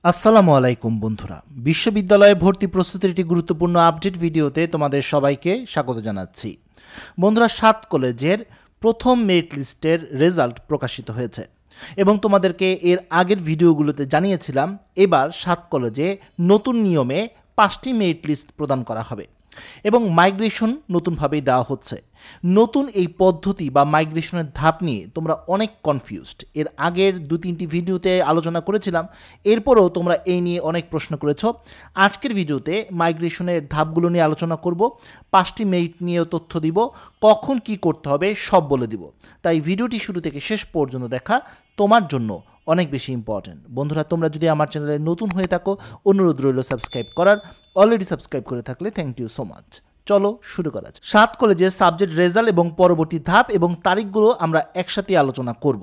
আসসালামু আলাইকুম বন্ধুরা, বিশ্ববিদ্যালয়ে ভর্তি প্রস্তুতির একটি গুরুত্বপূর্ণ আপডেট ভিডিওতে তোমাদের সবাইকে স্বাগত জানাচ্ছি। বন্ধুরা, 7 কলেজের প্রথম মেরিট লিস্টের রেজাল্ট প্রকাশিত হয়েছে এবং তোমাদেরকে এর আগের ভিডিওগুলোতে জানিয়েছিলাম এবার 7 কলেজে নতুন নিয়মে 5টি মেরিট লিস্ট প্রদান করা হবে এবং মাইগ্রেশন নতুনভাবেই দেওয়া হচ্ছে। নতুন এই পদ্ধতি বা মাইগ্রেশনের ধাপ নিয়ে তোমরা অনেক কনফিউজড। এর আগের 2-3টি ভিডিওতে আলোচনা করেছিলাম, এরপরও তোমরা এই নিয়ে অনেক প্রশ্ন করেছো। আজকের ভিডিওতে মাইগ্রেশনের ধাপগুলো নিয়ে আলোচনা করব, 5টি মেরিট নিয়েও তথ্য দিব, কখন কি করতে হবে সব বলে দিব। তাই ভিডিওটি শুরু থেকে শেষ পর্যন্ত দেখা তোমার জন্য অনেক বেশি ইম্পর্টেন্ট। বন্ধুরা, তোমরা যদি আমার চ্যানেলে নতুন হয়ে থাকো, অনুরোধ রইল সাবস্ক্রাইব করার। অলরেডি সাবস্ক্রাইব করে থাকলে থ্যাংক ইউ সো মাচ। চলো শুরু করা যাক। 7 কলেজের সাবজেক্ট রেজাল্ট এবং পরবর্তী ধাপ এবং তারিখগুলো আমরা একসাথে আলোচনা করব।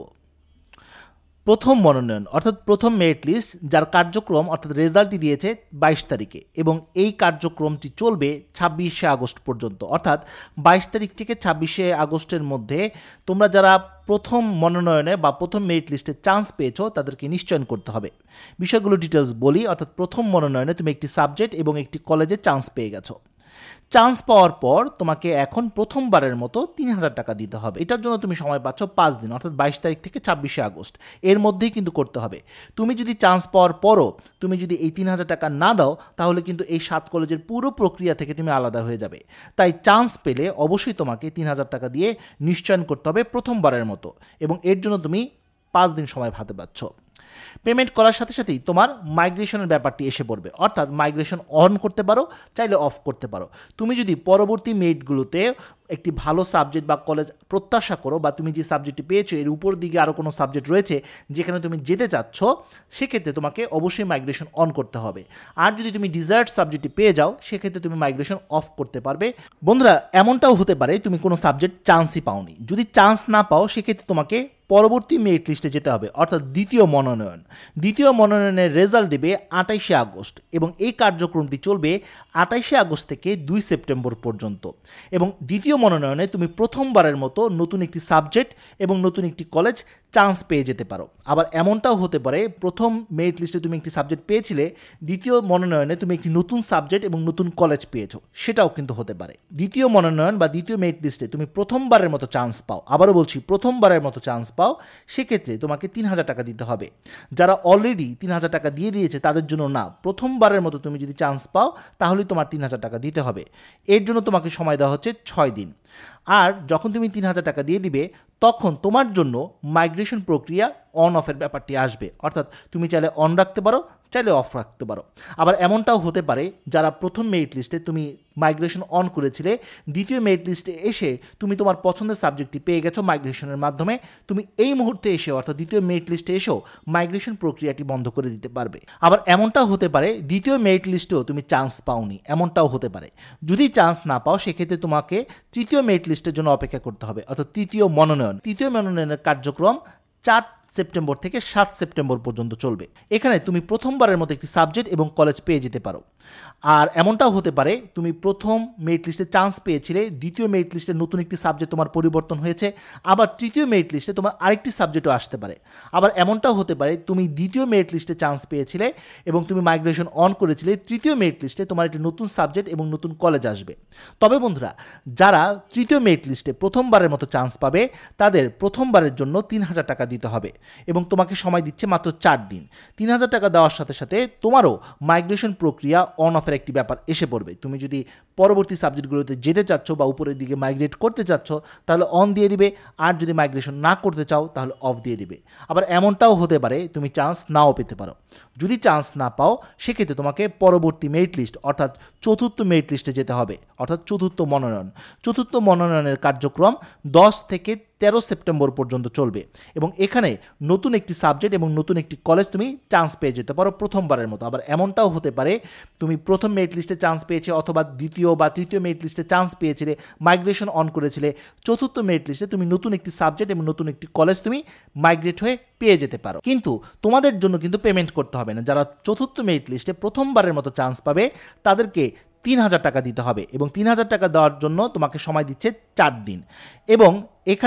প্রথম মনোনয়ন অর্থাৎ প্রথম মেরিট লিস্ট, যার কার্যক্রম অর্থাৎ রেজাল্টটি দিয়েছে 22 তারিখে এবং এই কার্যক্রমটি চলবে 26শে আগস্ট পর্যন্ত। অর্থাৎ 22 তারিখ থেকে 26শে আগস্টের মধ্যে তোমরা যারা প্রথম মনোনয়নে বা প্রথম মেরিট লিস্টে চান্স পেয়েছো তাদেরকে নিশ্চয়ন করতে হবে। বিষয়গুলো ডিটেলস বলি। অর্থাৎ প্রথম মনোনয়নে তুমি একটি সাবজেক্ট এবং একটি কলেজে চান্স পেয়ে গেছো। চান্স পাওয়ার পর তোমাকে এখন প্রথমবারের মতো 3000 টাকা দিতে হবে। এটার জন্য তুমি সময় পাচ্ছ 5 দিন, অর্থাৎ 22 তারিখ থেকে 26শে আগস্ট এর মধ্যেই কিন্তু করতে হবে। তুমি যদি চান্স পাওয়ার পরও তুমি যদি এই 3000 টাকা না দাও তাহলে কিন্তু এই 7 কলেজের পুরো প্রক্রিয়া থেকে তুমি আলাদা হয়ে যাবে। তাই চান্স পেলে অবশ্যই তোমাকে 3000 টাকা দিয়ে নিশ্চয়ন করতে হবে প্রথমবারের মতো এবং এর জন্য তুমি 5 দিন সময় হাতে পাচ্ছ। পেমেন্ট করার সাথে সাথেই তোমার মাইগ্রেশনের ব্যাপারটি এসে পড়বে, অর্থাৎ মাইগ্রেশন অন করতে পারো, চাইলে অফ করতে পারো। তুমি যদি পরবর্তী মেরিটগুলোতে একটি ভালো সাবজেক্ট বা কলেজ প্রত্যাশা করো বা তুমি যে সাবজেক্টটি পেয়েছো এর উপর দিকে আরও কোনো সাবজেক্ট রয়েছে যেখানে তুমি যেতে চাচ্ছ, সেক্ষেত্রে তোমাকে অবশ্যই মাইগ্রেশন অন করতে হবে। আর যদি তুমি ডিজায়ার্ড সাবজেক্টটি পেয়ে যাও সেক্ষেত্রে তুমি মাইগ্রেশন অফ করতে পারবে। বন্ধুরা, এমনটাও হতে পারে তুমি কোনো সাবজেক্ট চান্সই পাওনি। যদি চান্স না পাও সেক্ষেত্রে তোমাকে পরবর্তী মেরিট লিস্টে যেতে হবে, অর্থাৎ দ্বিতীয় মনোনয়ন। দ্বিতীয় মনোনয়নের রেজাল্ট দেবে 28শে আগস্ট এবং এই কার্যক্রমটি চলবে 28শে আগস্ট থেকে 2 সেপ্টেম্বর পর্যন্ত। এবং দ্বিতীয় মনোনয়নে তুমি প্রথমবারের মতো নতুন একটি সাবজেক্ট এবং নতুন একটি কলেজ চান্স পেয়ে যেতে পারো। আবার এমনটাও হতে পারে প্রথম মেরিট লিস্টে তুমি একটি সাবজেক্ট পেয়েছিলে, দ্বিতীয় মনোনয়নে তুমি একটি নতুন সাবজেক্ট এবং নতুন কলেজ পেয়েছো, সেটাও কিন্তু হতে পারে। দ্বিতীয় মনোনয়ন বা দ্বিতীয় মেরিট লিস্টে তুমি প্রথমবারের মতো চান্স পাও, আবারও বলছি প্রথমবারের মতো চান্স পাও, সেক্ষেত্রে তোমাকে 3000 টাকা দিতে হবে। যারা অলরেডি 3000 টাকা দিয়ে দিয়েছে তাদের জন্য না, প্রথমবারের মতো তুমি যদি চান্স পাও তাহলে তোমার 3000 টাকা দিতে হবে। এর জন্য তোমাকে সময় দেওয়া হচ্ছে 6 দিন। আর যখন তুমি 3000 টাকা দিয়ে দিবে তখন তোমার জন্য মাইগ্রেশন প্রক্রিয়া অন অফের ব্যাপারটি আসবে, অর্থাৎ তুমি চাইলে অন রাখতে পারো, চাইলে অফ রাখতে পারো। আবার এমনটাও হতে পারে যারা প্রথম মেরিট লিস্টে তুমি মাইগ্রেশন অন করেছিলে, দ্বিতীয় মেরিট লিস্টে এসে তুমি তোমার পছন্দের সাবজেক্টটি পেয়ে গেছো মাইগ্রেশনের মাধ্যমে, তুমি এই মুহূর্তে এসেও অর্থাৎ দ্বিতীয় মেরিট লিস্টে এসেও মাইগ্রেশন প্রক্রিয়াটি বন্ধ করে দিতে পারবে। আবার এমনটাও হতে পারে দ্বিতীয় মেরিট লিস্টেও তুমি চান্স পাওনি, এমনটাও হতে পারে। যদি চান্স না পাও সেক্ষেত্রে তোমাকে তৃতীয় মেরিট লিস্টের জন্য অপেক্ষা করতে হবে, অর্থাৎ তৃতীয় মনোনয়ন। তৃতীয় মনোনয়নের কার্যক্রম 4 সেপ্টেম্বর থেকে 7 সেপ্টেম্বর পর্যন্ত চলবে। এখানে তুমি প্রথমবারের মতো একটি সাবজেক্ট এবং কলেজ পেয়ে যেতে পারো। আর এমনটাও হতে পারে তুমি প্রথম মেরিট লিস্টে চান্স পেয়েছিলে, দ্বিতীয় মেরিট লিস্টে নতুন একটি সাবজেক্ট তোমার পরিবর্তন হয়েছে, আবার তৃতীয় মেরিট লিস্টে তোমার আরেকটি সাবজেক্টও আসতে পারে। আবার এমনটাও হতে পারে তুমি দ্বিতীয় মেরিট লিস্টে চান্স পেয়েছিলে এবং তুমি মাইগ্রেশন অন করেছিলে, তৃতীয় মেরিট লিস্টে তোমার একটি নতুন সাবজেক্ট এবং নতুন কলেজ আসবে। তবে বন্ধুরা, যারা তৃতীয় মেরিট লিস্টে প্রথমবারের মতো চান্স পাবে তাদের প্রথমবারের জন্য 3000 টাকা দিতে হবে এবং তোমাকে সময় দিচ্ছে মাত্র 4 দিন। 3000 টাকা দেওয়ার সাথে সাথে তোমারও মাইগ্রেশন প্রক্রিয়া অন অফের একটি ব্যাপার এসে পড়বে। তুমি যদি পরবর্তী সাবজেক্টগুলোতে যেতে চাচ্ছ বা উপরের দিকে মাইগ্রেট করতে চাচ্ছ তাহলে অন দিয়ে দিবে, আর যদি মাইগ্রেশন না করতে চাও তাহলে অফ দিয়ে দিবে। আবার এমনটাও হতে পারে তুমি চান্স নাও পেতে পারো। যদি চান্স না পাও সেক্ষেত্রে তোমাকে পরবর্তী মেরিট লিস্ট অর্থাৎ চতুর্থ মেরিট লিস্টে যেতে হবে, অর্থাৎ চতুর্থ মনোনয়ন। চতুর্থ মনোনয়নের কার্যক্রম 10 থেকে 13 সেপ্টেম্বর পর্যন্ত চলবে এবং এখানে নতুন একটি সাবজেক্ট এবং নতুন একটি কলেজ তুমি চান্স পেয়ে যেতে পারো প্রথমবারের মতো। আবার এমনটাও হতে পারে তুমি প্রথম মেরিট লিস্টে চান্স পেয়েছে অথবা দ্বিতীয় বা তৃতীয় মেরিট লিস্টে চান্স পেয়েছিলে, মাইগ্রেশন অন করেছিলে, চতুর্থ মেরিট লিস্টে তুমি নতুন একটি সাবজেক্ট এবং নতুন একটি কলেজ তুমি মাইগ্রেট হয়ে পেয়ে যেতে পারো। কিন্তু তোমাদের জন্য কিন্তু পেমেন্ট করতে হবে না। যারা চতুর্থ মেরিট লিস্টে প্রথমবারের মতো চান্স পাবে তাদেরকে 3000 টাকা দিতে হবে এবং 3000 টাকা দেওয়ার জন্য তোমাকে সময় দিচ্ছে 4 দিন। এবং এখানে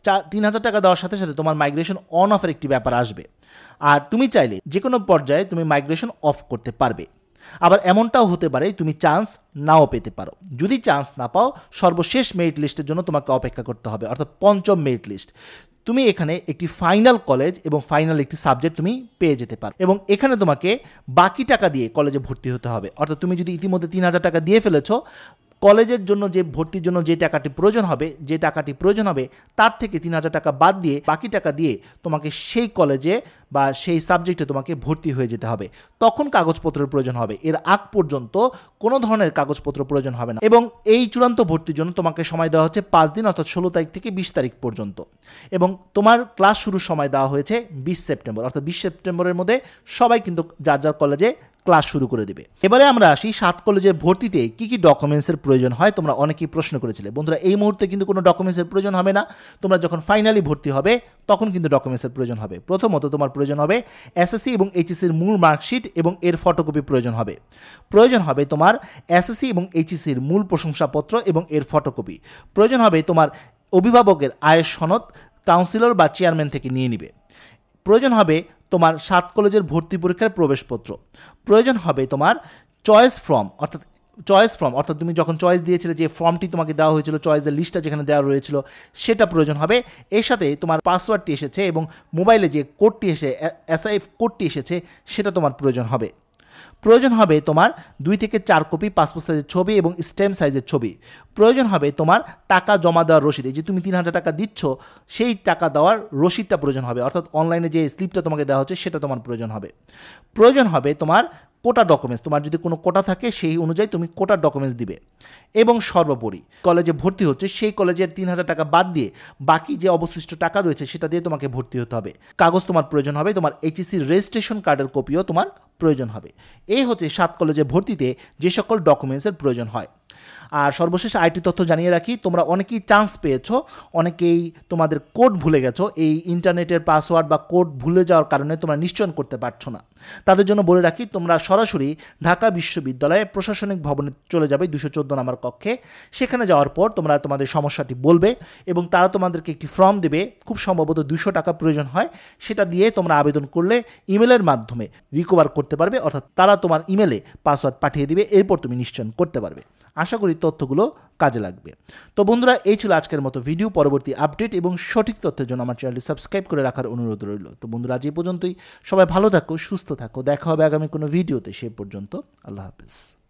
3000 টাকা দেওয়ার সাথে সাথে তোমার মাইগ্রেশন অন অফের একটি ব্যাপার আসবে। আর তুমি চাইলে যে কোনো পর্যায়ে তুমি মাইগ্রেশন অফ করতে পারবে। আবার এমনটাও হতে পারে তুমি চান্স নাও পেতে পারো। যদি চান্স না পাও, সর্বশেষ মেরিট লিস্টের জন্য তোমাকে অপেক্ষা করতে হবে, অর্থাৎ পঞ্চম মেরিট লিস্ট। তুমি এখানে একটি ফাইনাল কলেজ এবং ফাইনাল একটি সাবজেক্ট তুমি পেয়ে যেতে পারো, এবং এখানে তোমাকে বাকি টাকা দিয়ে কলেজে ভর্তি হতে হবে। অর্থাৎ তুমি যদি ইতিমধ্যে 3000 টাকা দিয়ে ফেলেছো, কলেজের জন্য যে ভর্তির জন্য যে টাকাটি প্রয়োজন হবে তার থেকে 3000 টাকা বাদ দিয়ে বাকি টাকা দিয়ে তোমাকে সেই কলেজে বা সেই সাবজেক্টে তোমাকে ভর্তি হয়ে যেতে হবে। তখন কাগজপত্রের প্রয়োজন হবে। এর আগ পর্যন্ত কোনো ধরনের কাগজপত্র প্রয়োজন হবে না। এবং এই চূড়ান্ত ভর্তির জন্য তোমাকে সময় দেওয়া হচ্ছে 5 দিন, অর্থাৎ 16 তারিখ থেকে 20 তারিখ পর্যন্ত। এবং তোমার ক্লাস শুরুর সময় দেওয়া হয়েছে 20 সেপ্টেম্বর, অর্থাৎ 20 সেপ্টেম্বরের মধ্যে সবাই কিন্তু যার যার কলেজে ক্লাস শুরু করে দিবে। এবারে আমরা আসি 7 কলেজের ভর্তিতে কি কি ডকুমেন্টসের প্রয়োজন হয়। তোমরা অনেকেই প্রশ্ন করেছিলে। বন্ধুরা, এই মুহূর্তে কিন্তু কোনো ডকুমেন্টসের প্রয়োজন হবে না। তোমরা যখন ফাইনালি ভর্তি হবে তখন কিন্তু ডকুমেন্টসের প্রয়োজন হবে। প্রথমত তোমার প্রয়োজন হবে এসএসসি এবং এইচএসসির মূল মার্কশিট এবং এর ফটোকপি প্রয়োজন হবে। প্রয়োজন হবে তোমার এসএসসি এবং এইচএসসির মূল প্রশংসাপত্র এবং এর ফটোকপি। প্রয়োজন হবে তোমার অভিভাবকের আয়ের সনদ, কাউন্সিলর বা চেয়ারম্যান থেকে নিয়ে নিবে। প্রয়োজন হবে তোমার 7 কলেজের ভর্তি পরীক্ষার প্রবেশপত্র। প্রয়োজন হবে তোমার চয়েস ফর্ম, অর্থাৎ তুমি যখন চয়েস দিয়েছিলে যে ফর্মটি তোমাকে দেওয়া হয়েছিল, চয়েসের লিস্টটা যেখানে দেওয়া রয়েছিল সেটা প্রয়োজন হবে। এর সাথে তোমার পাসওয়ার্ডটি এসেছে এবং মোবাইলে যে কোডটি এসআইএফ কোডটি এসেছে সেটা তোমার প্রয়োজন হবে। প্রয়োজন হবে তোমার 2 থেকে 4 কপি পাসপোর্ট সাইজের ছবি এবং স্ট্যাম্প সাইজের ছবি। প্রয়োজন হবে তোমার টাকা জমা দেওয়ার রসিদ, এই যে তুমি 3000 টাকা দিচ্ছ সেই টাকা দেওয়ার রসিদটা প্রয়োজন হবে, অর্থাৎ অনলাইনে যে স্লিপটা তোমাকে দেওয়া হচ্ছে সেটা তোমার প্রয়োজন হবে। প্রয়োজন হবে তোমার কোটা ডকুমেন্টস, তোমার যদি কোনো কোটা থাকে সেই অনুযায়ী তুমি কোটার ডকুমেন্টস দিবে। এবং সর্বোপরি কলেজে ভর্তি হচ্ছে সেই কলেজের 3000 টাকা বাদ দিয়ে বাকি যে অবশিষ্ট টাকা রয়েছে সেটা দিয়ে তোমাকে ভর্তি হতে হবে। কাগজ তোমার প্রয়োজন হবে, তোমার এইচএসসি রেজিস্ট্রেশন কার্ডের কপিও তোমার প্রয়োজন হবে। এই হচ্ছে 7 কলেজে ভর্তিতে যে সকল ডকুমেন্টসের প্রয়োজন হয়। আর সর্বশেষ আইটি তথ্য জানিয়ে রাখি, তোমরা অনেকেই চান্স পেয়েছো, অনেকেই তোমাদের কোড ভুলে গেছো। এই ইন্টারনেটের পাসওয়ার্ড বা কোড ভুলে যাওয়ার কারণে তোমরা নিশ্চয়ন করতে পারছো না। তাদের জন্য বলে রাখি, তোমরা সরাসরি ঢাকা বিশ্ববিদ্যালয়ে প্রশাসনিক ভবনে চলে যাবে 214 নম্বর কক্ষে। সেখানে যাওয়ার পর তোমরা তোমাদের সমস্যাটি বলবে এবং তারা তোমাদেরকে একটি ফর্ম দেবে। খুব সম্ভবত 200 টাকা প্রয়োজন হয়। সেটা দিয়ে তোমরা আবেদন করলে ইমেলের মাধ্যমে রিকভার করতে পারবে, অর্থাৎ তারা তোমার ইমেলে পাসওয়ার্ড পাঠিয়ে দিবে। এরপর তুমি নিশ্চয়ন করতে পারবে। আশা করি তথ্যগুলো কাজে লাগবে। তো বন্ধুরা, এই ছিল আজকের মতো ভিডিও। পরবর্তী আপডেট এবং সঠিক তথ্যের জন্য আমার চ্যানেলটি সাবস্ক্রাইব করে রাখার অনুরোধ রইল। তো বন্ধুরা, আজ এই পর্যন্তই। সবাই ভালো থাকো, সুস্থ থাকো। দেখা হবে আগামী কোনো ভিডিওতে। সে পর্যন্ত আল্লাহ হাফেজ।